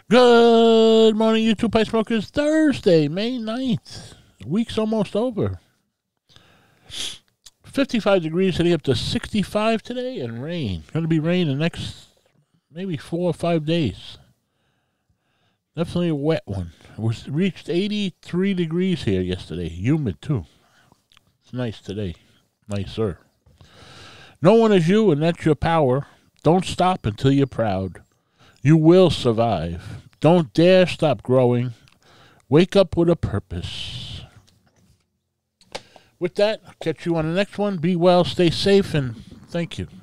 Good morning, YouTube Pipe Smokers. Thursday, May 9th. Week's almost over. 55 degrees, heading up to 65 today, and rain. Going to be rain the next maybe 4 or 5 days. Definitely a wet one. It reached 83 degrees here yesterday. Humid, too. It's nice today. Nicer. No one is you, and that's your power. Don't stop until you're proud. You will survive. Don't dare stop growing. Wake up with a purpose. With that, I'll catch you on the next one. Be well, stay safe, and thank you.